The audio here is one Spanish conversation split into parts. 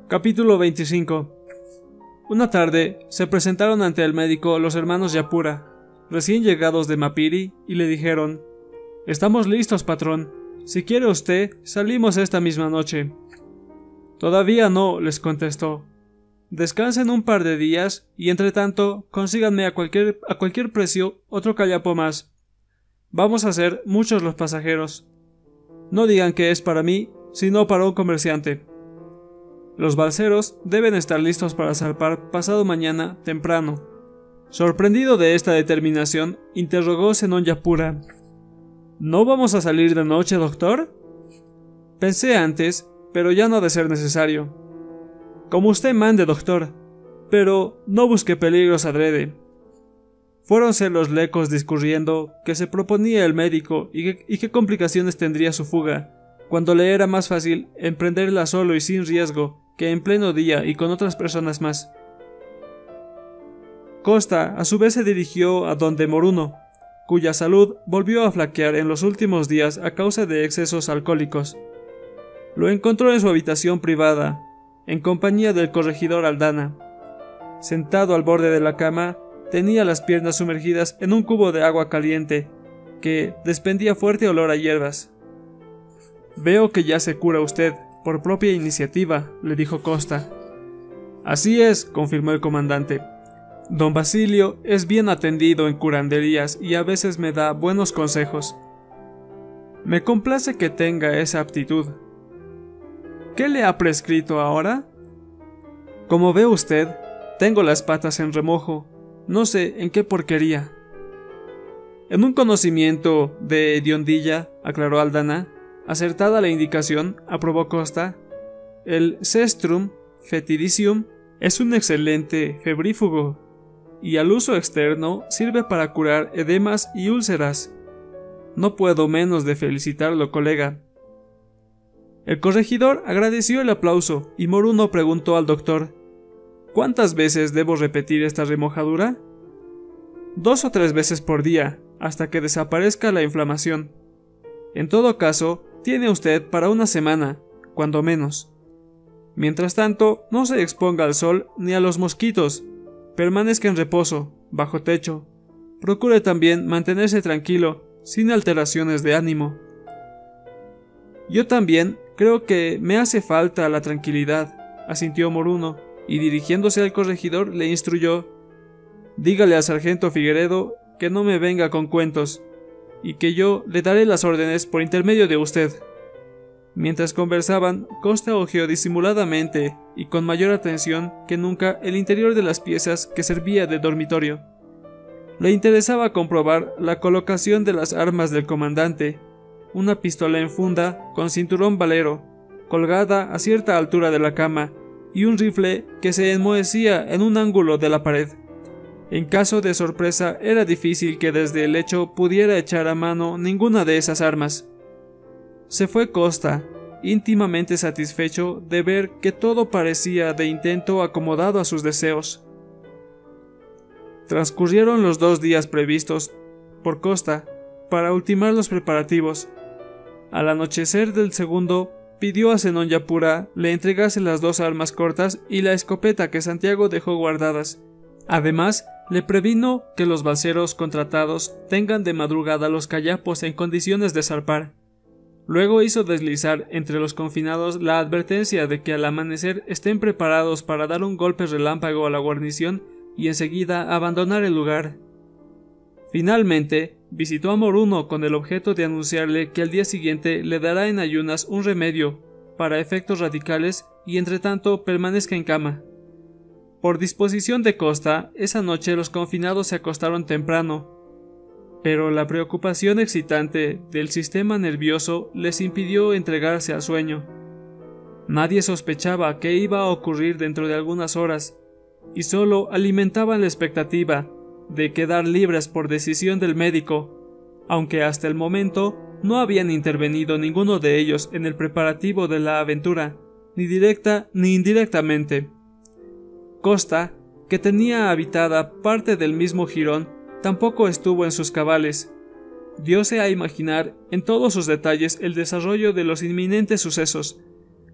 Capítulo 25. Una tarde se presentaron ante el médico los hermanos Yapura, recién llegados de Mapiri, y le dijeron: «Estamos listos, patrón. Si quiere usted, salimos esta misma noche». «Todavía no», les contestó. «Descansen un par de días y entre tanto consíganme a cualquier precio otro callapo más. Vamos a ser muchos los pasajeros. No digan que es para mí, sino para un comerciante. Los balseros deben estar listos para zarpar pasado mañana temprano». Sorprendido de esta determinación, interrogó Zenón Yapura: «¿No vamos a salir de noche, doctor?» «Pensé antes, pero ya no ha de ser necesario». «Como usted mande, doctor, pero no busque peligros adrede». Fuéronse los lecos discurriendo que se proponía el médico y qué complicaciones tendría su fuga, cuando le era más fácil emprenderla solo y sin riesgo que en pleno día y con otras personas más. Costa a su vez se dirigió a donde Moruno, cuya salud volvió a flaquear en los últimos días a causa de excesos alcohólicos. Lo encontró en su habitación privada, en compañía del corregidor Aldana. Sentado al borde de la cama, tenía las piernas sumergidas en un cubo de agua caliente, que despedía fuerte olor a hierbas. «Veo que ya se cura usted, por propia iniciativa», le dijo Costa. «Así es», confirmó el comandante. «Don Basilio es bien atendido en curanderías y a veces me da buenos consejos. Me complace que tenga esa aptitud. ¿Qué le ha prescrito ahora?» «Como ve usted, tengo las patas en remojo. No sé en qué porquería». «En un conocimiento de hediondilla», aclaró Aldana. «Acertada la indicación», aprobó Costa. «El cestrum fetidicium es un excelente febrífugo, y al uso externo sirve para curar edemas y úlceras. No puedo menos de felicitarlo, colega». El corregidor agradeció el aplauso y Moruno preguntó al doctor: «¿Cuántas veces debo repetir esta remojadura?» «2 o 3 veces por día, hasta que desaparezca la inflamación. En todo caso, tiene usted para una semana, cuando menos. Mientras tanto, no se exponga al sol ni a los mosquitos. Permanezca en reposo, bajo techo. Procure también mantenerse tranquilo, sin alteraciones de ánimo». «Yo también creo que me hace falta la tranquilidad», asintió Moruno, y dirigiéndose al corregidor le instruyó: «Dígale al sargento Figueredo que no me venga con cuentos, y que yo le daré las órdenes por intermedio de usted». Mientras conversaban, Costa hojeó disimuladamente y con mayor atención que nunca el interior de las piezas que servía de dormitorio. Le interesaba comprobar la colocación de las armas del comandante: una pistola en funda con cinturón valero, colgada a cierta altura de la cama, y un rifle que se enmohecía en un ángulo de la pared. En caso de sorpresa era difícil que desde el lecho pudiera echar a mano ninguna de esas armas. Se fue Costa, íntimamente satisfecho de ver que todo parecía de intento acomodado a sus deseos. Transcurrieron los 2 días previstos por Costa para ultimar los preparativos. Al anochecer del segundo, pidió a Zenón Yapura le entregase las 2 armas cortas y la escopeta que Santiago dejó guardadas. Además, le previno que los balseros contratados tengan de madrugada los cayapos en condiciones de zarpar. Luego hizo deslizar entre los confinados la advertencia de que al amanecer estén preparados para dar un golpe relámpago a la guarnición y enseguida abandonar el lugar. Finalmente, visitó a Moruno con el objeto de anunciarle que al día siguiente le dará en ayunas un remedio para efectos radicales y entretanto permanezca en cama. Por disposición de Costa, esa noche los confinados se acostaron temprano, pero la preocupación excitante del sistema nervioso les impidió entregarse al sueño. Nadie sospechaba qué iba a ocurrir dentro de algunas horas, y solo alimentaban la expectativa de quedar libres por decisión del médico, aunque hasta el momento no habían intervenido ninguno de ellos en el preparativo de la aventura, ni directa ni indirectamente. Costa, que tenía habitada parte del mismo jirón, tampoco estuvo en sus cabales. Dióse a imaginar en todos sus detalles el desarrollo de los inminentes sucesos.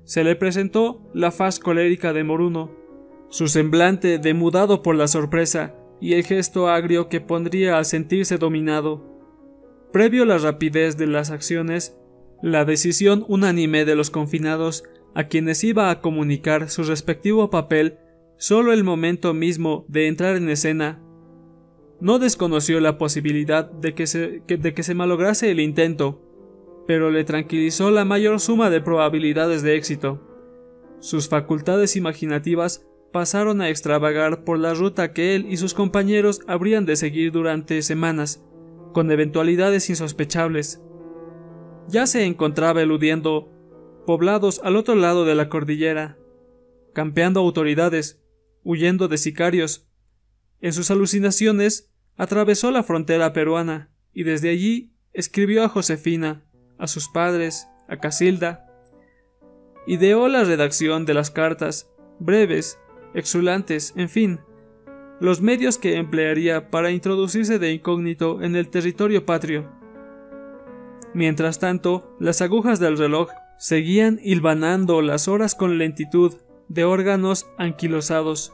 se le presentó la faz colérica de Moruno, su semblante demudado por la sorpresa y el gesto agrio que pondría al sentirse dominado. Previo la rapidez de las acciones, la decisión unánime de los confinados, a quienes iba a comunicar su respectivo papel solo el momento mismo de entrar en escena, no desconoció la posibilidad de que se malograse el intento, pero le tranquilizó la mayor suma de probabilidades de éxito. Sus facultades imaginativas pasaron a extravagar por la ruta que él y sus compañeros habrían de seguir durante semanas, con eventualidades insospechables. Ya se encontraba eludiendo poblados al otro lado de la cordillera, campeando autoridades, huyendo de sicarios. En sus alucinaciones atravesó la frontera peruana y desde allí escribió a Josefina, a sus padres, a Casilda. Ideó la redacción de las cartas, breves, exulantes, en fin, los medios que emplearía para introducirse de incógnito en el territorio patrio. Mientras tanto, las agujas del reloj seguían hilvanando las horas con lentitud de órganos anquilosados.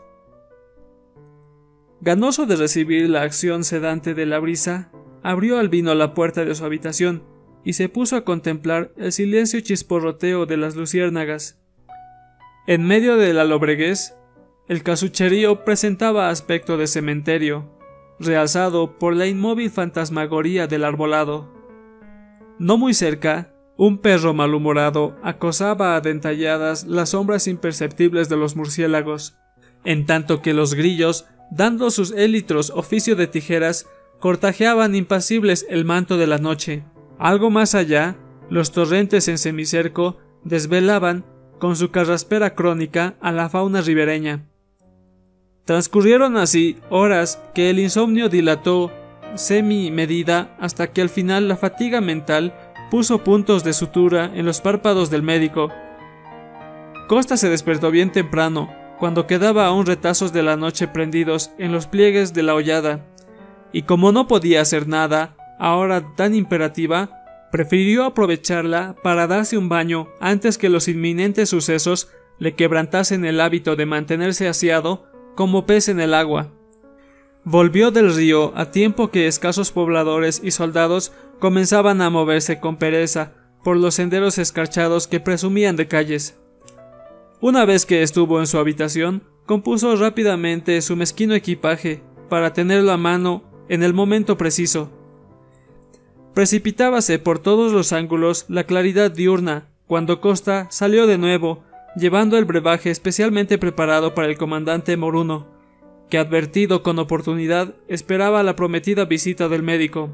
Ganoso de recibir la acción sedante de la brisa, abrió Albino la puerta de su habitación y se puso a contemplar el silencio chisporroteo de las luciérnagas. En medio de la lobreguez, el casucherío presentaba aspecto de cementerio, realzado por la inmóvil fantasmagoría del arbolado. No muy cerca, un perro malhumorado acosaba a dentalladas las sombras imperceptibles de los murciélagos, en tanto que los grillos, dando sus élitros oficio de tijeras, cortajeaban impasibles el manto de la noche. Algo más allá, los torrentes en semicerco desvelaban, con su carraspera crónica, a la fauna ribereña. Transcurrieron así horas que el insomnio dilató semi-medida hasta que al final la fatiga mental puso puntos de sutura en los párpados del médico. Costa se despertó bien temprano, cuando quedaba aún retazos de la noche prendidos en los pliegues de la hollada, y como no podía hacer nada, ahora tan imperativa, prefirió aprovecharla para darse un baño antes que los inminentes sucesos le quebrantasen el hábito de mantenerse aseado como pez en el agua. Volvió del río a tiempo que escasos pobladores y soldados comenzaban a moverse con pereza por los senderos escarchados que presumían de calles. Una vez que estuvo en su habitación, compuso rápidamente su mezquino equipaje para tenerlo a mano en el momento preciso. Precipitábase por todos los ángulos la claridad diurna cuando Costa salió de nuevo, llevando el brebaje especialmente preparado para el comandante Moruno, que advertido con oportunidad esperaba la prometida visita del médico.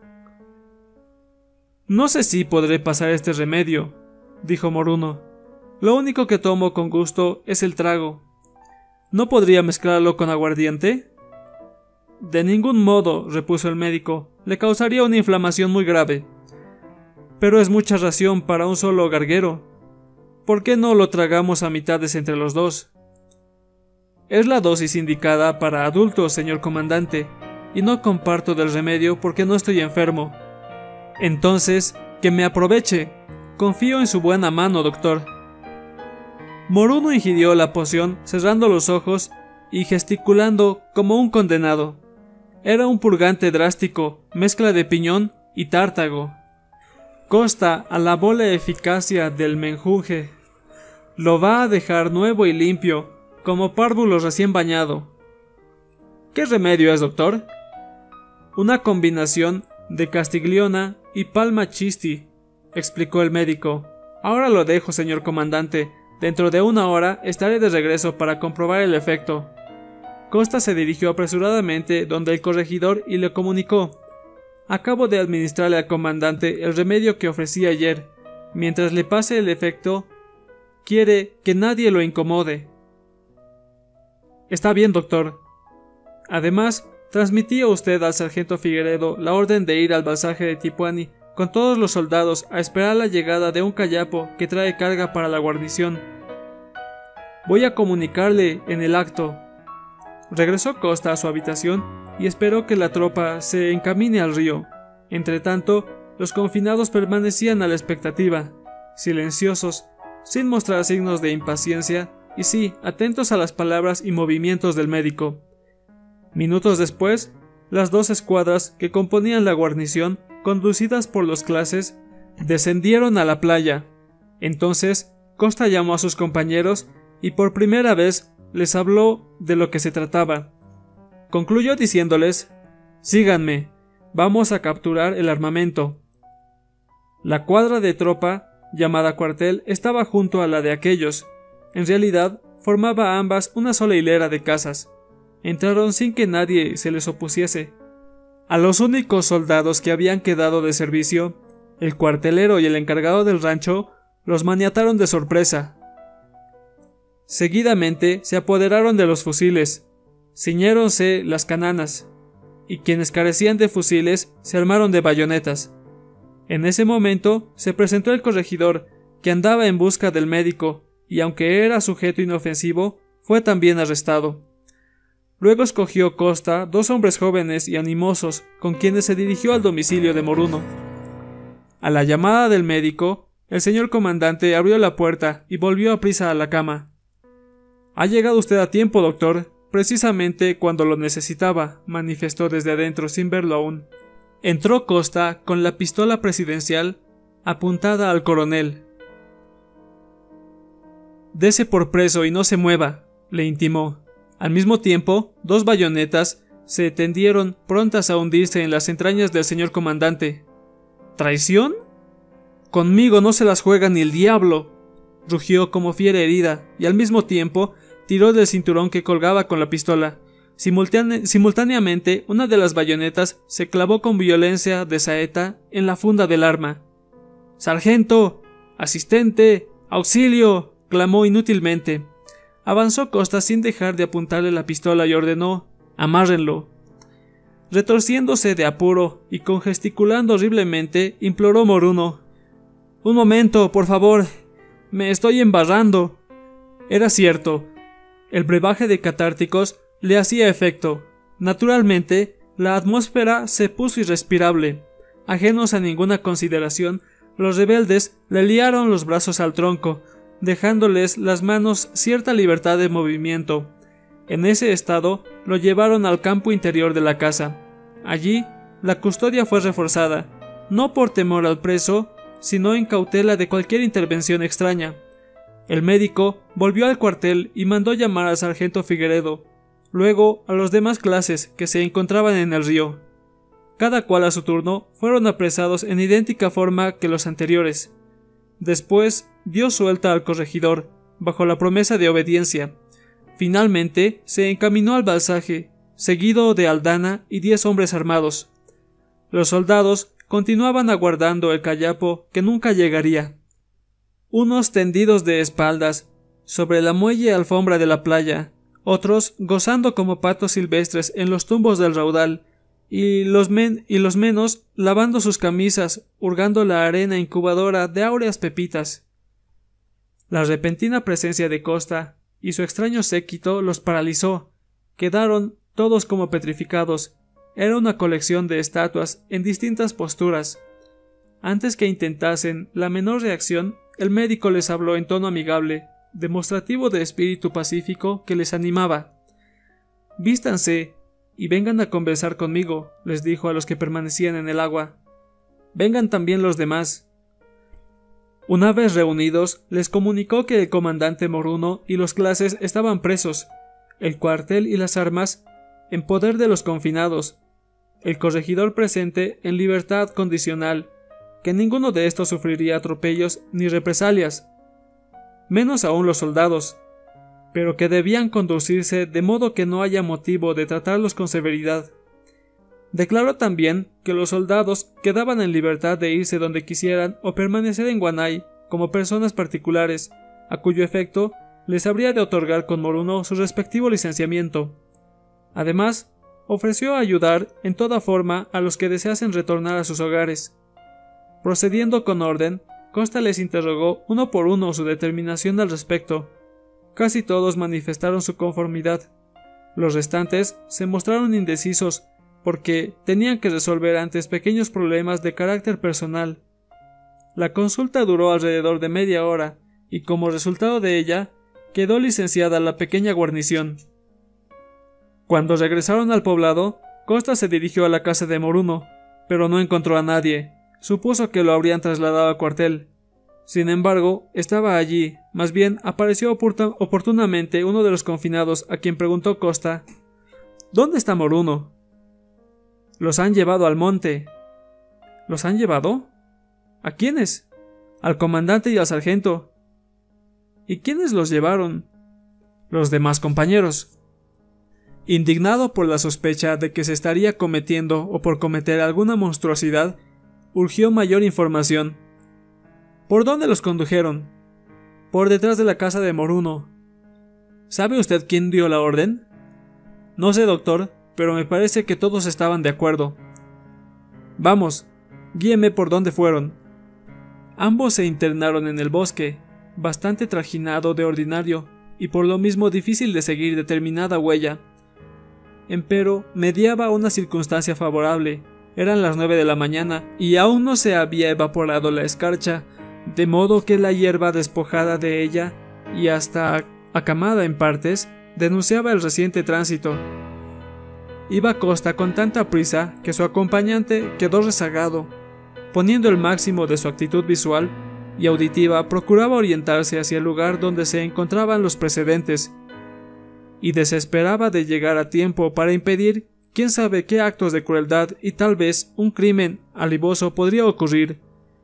«No sé si podré pasar este remedio», dijo Moruno. «Lo único que tomo con gusto es el trago. ¿No podría mezclarlo con aguardiente?» «De ningún modo», repuso el médico, «le causaría una inflamación muy grave. Pero es mucha ración para un solo garguero. ¿Por qué no lo tragamos a mitades entre los dos?» «Es la dosis indicada para adultos, señor comandante, y no comparto del remedio porque no estoy enfermo». «Entonces, que me aproveche. Confío en su buena mano, doctor». Moruno ingirió la poción cerrando los ojos y gesticulando como un condenado. Era un purgante drástico, mezcla de piñón y tártago. Costa alabó la eficacia del menjunje. «Lo va a dejar nuevo y limpio, como párvulo recién bañado». «¿Qué remedio es, doctor?» «Una combinación de castigliona y palma chisti», explicó el médico. «Ahora lo dejo, señor comandante. Dentro de 1 hora estaré de regreso para comprobar el efecto». Costa se dirigió apresuradamente donde el corregidor y le comunicó: «Acabo de administrarle al comandante el remedio que ofrecí ayer. Mientras le pase el efecto, quiere que nadie lo incomode». «Está bien, doctor. Además, transmití a usted al sargento Figueredo la orden de ir al balsaje de Tipuani con todos los soldados a esperar la llegada de un cayapo que trae carga para la guarnición. Voy a comunicarle en el acto». Regresó Costa a su habitación y esperó que la tropa se encamine al río. Entretanto, los confinados permanecían a la expectativa, silenciosos, sin mostrar signos de impaciencia, y sí, atentos a las palabras y movimientos del médico. Minutos después, las 2 escuadras que componían la guarnición, conducidas por los clases, descendieron a la playa. Entonces, Costa llamó a sus compañeros y por primera vez les habló de lo que se trataba. Concluyó diciéndoles: «Síganme, vamos a capturar el armamento». La cuadra de tropa, llamada cuartel, estaba junto a la de aquellos. En realidad, formaba ambas una sola hilera de casas. Entraron sin que nadie se les opusiese. A los únicos soldados que habían quedado de servicio, el cuartelero y el encargado del rancho, los maniataron de sorpresa. Seguidamente se apoderaron de los fusiles, ciñéronse las cananas, y quienes carecían de fusiles se armaron de bayonetas. En ese momento se presentó el corregidor, que andaba en busca del médico, y aunque era sujeto inofensivo, fue también arrestado. Luego escogió Costa 2 hombres jóvenes y animosos, con quienes se dirigió al domicilio de Moruno. A la llamada del médico, el señor comandante abrió la puerta y volvió aprisa a la cama. «Ha llegado usted a tiempo, doctor, precisamente cuando lo necesitaba», manifestó desde adentro sin verlo aún. Entró Costa con la pistola presidencial apuntada al coronel. «Dese por preso y no se mueva», le intimó. Al mismo tiempo, 2 bayonetas se tendieron prontas a hundirse en las entrañas del señor comandante. «¿Traición? Conmigo no se las juega ni el diablo», rugió como fiera herida, y al mismo tiempo tiró del cinturón que colgaba con la pistola. Simultáneamente, una de las bayonetas se clavó con violencia de saeta en la funda del arma. «¡Sargento! ¡Asistente! ¡Auxilio!», clamó inútilmente. Avanzó Costa sin dejar de apuntarle la pistola y ordenó: «Amárrenlo». Retorciéndose de apuro y con gesticulando horriblemente, imploró Moruno: «Un momento, por favor, me estoy embarrando». Era cierto. El brebaje de catárticos le hacía efecto. Naturalmente, la atmósfera se puso irrespirable. Ajenos a ninguna consideración, los rebeldes le liaron los brazos al tronco, dejándoles las manos cierta libertad de movimiento. En ese estado lo llevaron al campo interior de la casa. Allí, la custodia fue reforzada, no por temor al preso, sino en cautela de cualquier intervención extraña. El médico volvió al cuartel y mandó llamar al sargento Figueredo, luego a los demás clases que se encontraban en el río. Cada cual a su turno fueron apresados en idéntica forma que los anteriores. Después dio suelta al corregidor, bajo la promesa de obediencia. Finalmente se encaminó al Balsaje, seguido de Aldana y 10 hombres armados. Los soldados continuaban aguardando el callapo que nunca llegaría. Unos tendidos de espaldas sobre la muelle alfombra de la playa, otros gozando como patos silvestres en los tumbos del raudal, y los menos lavando sus camisas, hurgando la arena incubadora de áureas pepitas. La repentina presencia de Costa y su extraño séquito los paralizó. Quedaron todos como petrificados. Era una colección de estatuas en distintas posturas. Antes que intentasen la menor reacción, el médico les habló en tono amigable, demostrativo de espíritu pacífico que les animaba. «Vístanse y vengan a conversar conmigo», les dijo a los que permanecían en el agua. «Vengan también los demás». Una vez reunidos, les comunicó que el comandante Moruno y los clases estaban presos, el cuartel y las armas en poder de los confinados, el corregidor presente en libertad condicional, que ninguno de estos sufriría atropellos ni represalias, menos aún los soldados, pero que debían conducirse de modo que no haya motivo de tratarlos con severidad. Declaró también que los soldados quedaban en libertad de irse donde quisieran o permanecer en Guanay como personas particulares, a cuyo efecto les habría de otorgar con Moruno su respectivo licenciamiento. Además, ofreció ayudar en toda forma a los que deseasen retornar a sus hogares. Procediendo con orden, Costa les interrogó uno por uno su determinación al respecto. Casi todos manifestaron su conformidad. Los restantes se mostraron indecisos porque tenían que resolver antes pequeños problemas de carácter personal. La consulta duró alrededor de media hora, y como resultado de ella, quedó licenciada la pequeña guarnición. Cuando regresaron al poblado, Costa se dirigió a la casa de Moruno, pero no encontró a nadie. Supuso que lo habrían trasladado al cuartel. Sin embargo, estaba allí. Más bien, apareció oportunamente uno de los confinados, a quien preguntó Costa: ¿Dónde está Moruno? Los han llevado al monte. ¿Los han llevado? ¿A quiénes? Al comandante y al sargento. ¿Y quiénes los llevaron? Los demás compañeros. Indignado por la sospecha de que se estaría cometiendo o por cometer alguna monstruosidad, urgió mayor información. ¿Por dónde los condujeron? Por detrás de la casa de Moruno. ¿Sabe usted quién dio la orden? No sé, doctor, pero me parece que todos estaban de acuerdo. Vamos, guíeme por dónde fueron. Ambos se internaron en el bosque, bastante trajinado de ordinario, y por lo mismo difícil de seguir determinada huella. Empero, mediaba una circunstancia favorable. Eran las 9 de la mañana, y aún no se había evaporado la escarcha, de modo que la hierba despojada de ella, y hasta acamada en partes, denunciaba el reciente tránsito. Iba Costa con tanta prisa que su acompañante quedó rezagado. Poniendo el máximo de su actitud visual y auditiva, procuraba orientarse hacia el lugar donde se encontraban los precedentes, y desesperaba de llegar a tiempo para impedir quién sabe qué actos de crueldad y tal vez un crimen alivoso podría ocurrir.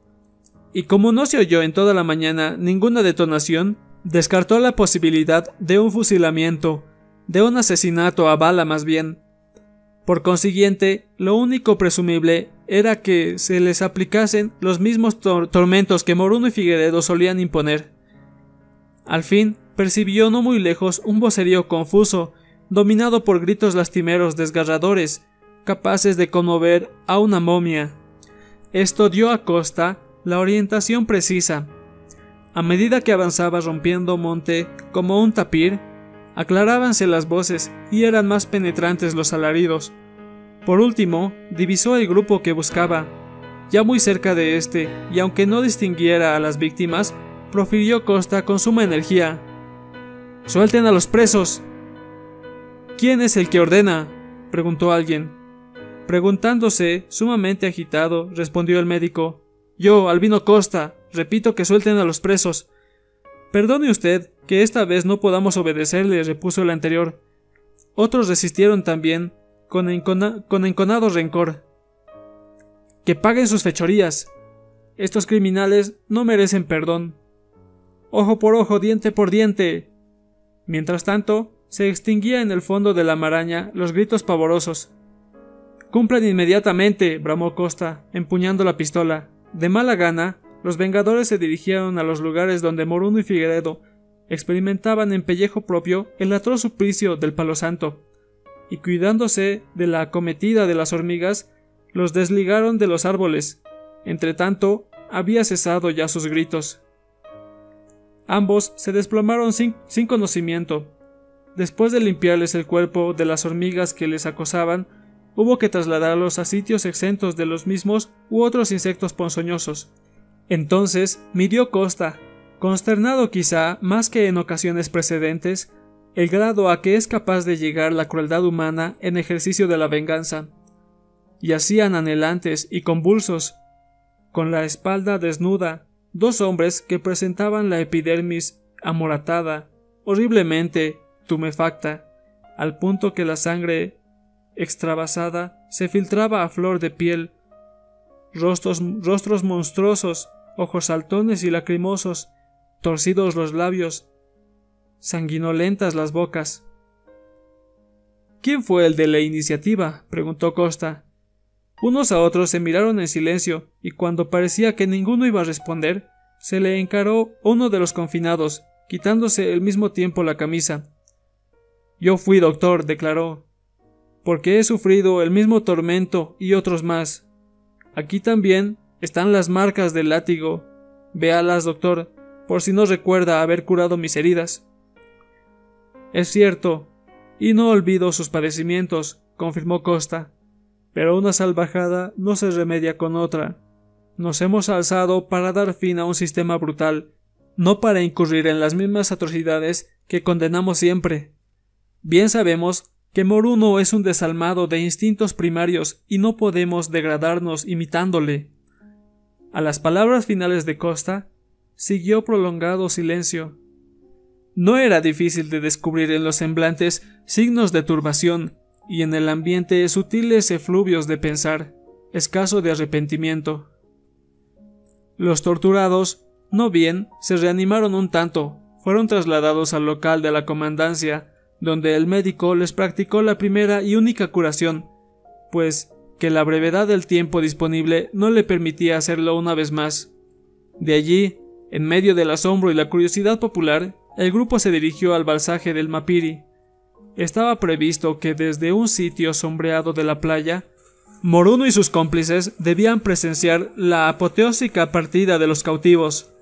Y como no se oyó en toda la mañana ninguna detonación, descartó la posibilidad de un fusilamiento, de un asesinato a bala más bien. Por consiguiente, lo único presumible era que se les aplicasen los mismos tormentos que Moruno y Figueredo solían imponer. Al fin, percibió no muy lejos un vocerío confuso, dominado por gritos lastimeros desgarradores, capaces de conmover a una momia. Esto dio a Costa la orientación precisa. A medida que avanzaba rompiendo monte como un tapir, aclarábanse las voces y eran más penetrantes los alaridos. Por último, divisó el grupo que buscaba. Ya muy cerca de este, y aunque no distinguiera a las víctimas, profirió Costa con suma energía: ¡Suelten a los presos! ¿Quién es el que ordena?, preguntó alguien. Preguntándose, sumamente agitado, respondió el médico: Yo, Albino Costa, repito que suelten a los presos. Perdone usted, que esta vez no podamos obedecerle, repuso el anterior. Otros resistieron también, con enconado rencor. Que paguen sus fechorías. Estos criminales no merecen perdón. Ojo por ojo, diente por diente. Mientras tanto, se extinguía en el fondo de la maraña los gritos pavorosos. Cumplan inmediatamente, bramó Costa, empuñando la pistola. De mala gana, los vengadores se dirigieron a los lugares donde Moruno y Figueredo experimentaban en pellejo propio el atroz suplicio del palo santo, y cuidándose de la acometida de las hormigas, los desligaron de los árboles. Entretanto, había cesado ya sus gritos. Ambos se desplomaron sin conocimiento. Después de limpiarles el cuerpo de las hormigas que les acosaban, hubo que trasladarlos a sitios exentos de los mismos u otros insectos ponzoñosos. Entonces midió Costa, consternado quizá más que en ocasiones precedentes, el grado a que es capaz de llegar la crueldad humana en ejercicio de la venganza. Yacían anhelantes y convulsos, con la espalda desnuda, dos hombres que presentaban la epidermis amoratada, horriblemente tumefacta, al punto que la sangre extravasada se filtraba a flor de piel. Rostros monstruosos, ojos saltones y lacrimosos, torcidos los labios, sanguinolentas las bocas. ¿Quién fue el de la iniciativa?, preguntó Costa. Unos a otros se miraron en silencio, y cuando parecía que ninguno iba a responder, se le encaró uno de los confinados, quitándose al mismo tiempo la camisa. Yo fui, doctor, declaró, porque he sufrido el mismo tormento y otros más. Aquí también están las marcas del látigo. Véalas, doctor, por si no recuerda haber curado mis heridas. Es cierto, y no olvido sus padecimientos, confirmó Costa, pero una salvajada no se remedia con otra. Nos hemos alzado para dar fin a un sistema brutal, no para incurrir en las mismas atrocidades que condenamos siempre. Bien sabemos que Moruno es un desalmado de instintos primarios y no podemos degradarnos imitándole. A las palabras finales de Costa, siguió prolongado silencio. No era difícil de descubrir en los semblantes signos de turbación y en el ambiente sutiles efluvios de pensar, escaso de arrepentimiento. Los torturados, no bien, se reanimaron un tanto, fueron trasladados al local de la comandancia, donde el médico les practicó la primera y única curación, pues que la brevedad del tiempo disponible no le permitía hacerlo una vez más. De allí, en medio del asombro y la curiosidad popular, el grupo se dirigió al balsaje del Mapiri. Estaba previsto que desde un sitio sombreado de la playa, Moruno y sus cómplices debían presenciar la apoteósica partida de los cautivos.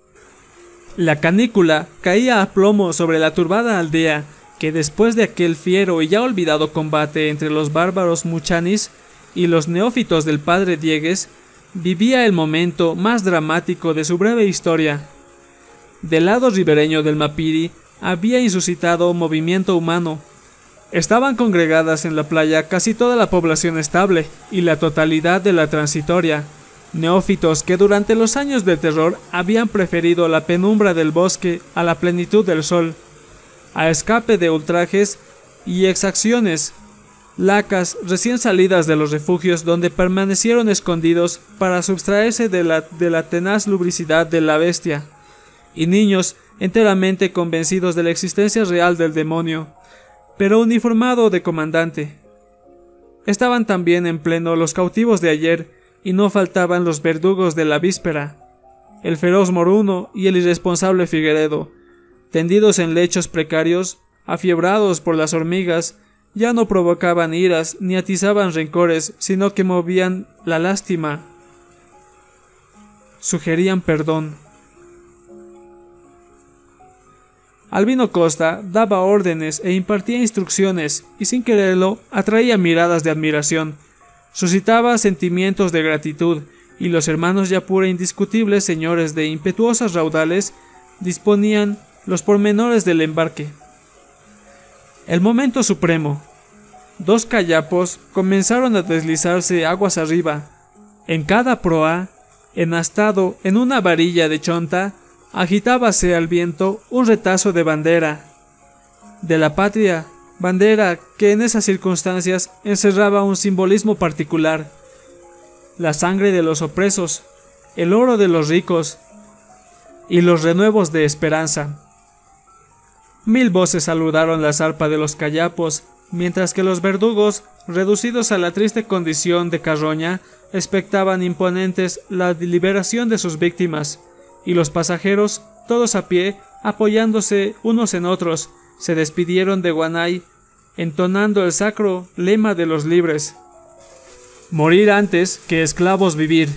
La canícula caía a plomo sobre la turbada aldea que después de aquel fiero y ya olvidado combate entre los bárbaros muchanis y los neófitos del padre Diegues, vivía el momento más dramático de su breve historia. Del lado ribereño del Mapiri había insuscitado movimiento humano. Estaban congregadas en la playa casi toda la población estable y la totalidad de la transitoria, neófitos que durante los años del terror habían preferido la penumbra del bosque a la plenitud del sol, a escape de ultrajes y exacciones, lacas recién salidas de los refugios donde permanecieron escondidos para sustraerse de la tenaz lubricidad de la bestia, y niños enteramente convencidos de la existencia real del demonio, pero uniformado de comandante. Estaban también en pleno los cautivos de ayer, y no faltaban los verdugos de la víspera, el feroz Moruno y el irresponsable Figueredo, tendidos en lechos precarios, afiebrados por las hormigas, ya no provocaban iras ni atizaban rencores, sino que movían la lástima, sugerían perdón. Albino Costa daba órdenes e impartía instrucciones, y sin quererlo atraía miradas de admiración, suscitaba sentimientos de gratitud, y los hermanos Yapura, indiscutibles señores de impetuosas raudales, disponían los pormenores del embarque. El momento supremo. 2 cayapos comenzaron a deslizarse aguas arriba. En cada proa, enastado en una varilla de chonta, agitábase al viento un retazo de bandera de la patria, bandera que en esas circunstancias encerraba un simbolismo particular: la sangre de los opresos, el oro de los ricos y los renuevos de esperanza. 1000 voces saludaron la zarpa de los cayapos, mientras que los verdugos, reducidos a la triste condición de carroña, expectaban imponentes la liberación de sus víctimas, y los pasajeros, todos a pie, apoyándose unos en otros, se despidieron de Guanay, entonando el sacro lema de los libres: morir antes que esclavos vivir.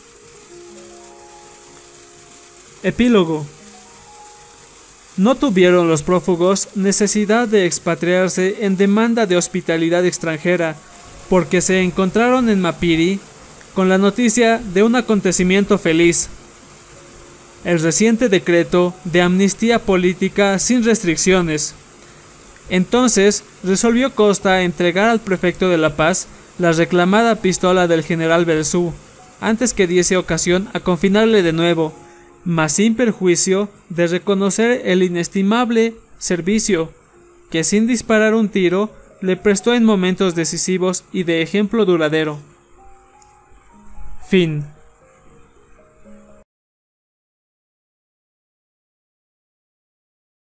Epílogo. No tuvieron los prófugos necesidad de expatriarse en demanda de hospitalidad extranjera, porque se encontraron en Mapiri con la noticia de un acontecimiento feliz: el reciente decreto de amnistía política sin restricciones. Entonces resolvió Costa entregar al prefecto de La Paz la reclamada pistola del general Belzú, antes que diese ocasión a confinarle de nuevo, mas sin perjuicio de reconocer el inestimable servicio que, sin disparar un tiro, le prestó en momentos decisivos y de ejemplo duradero. Fin.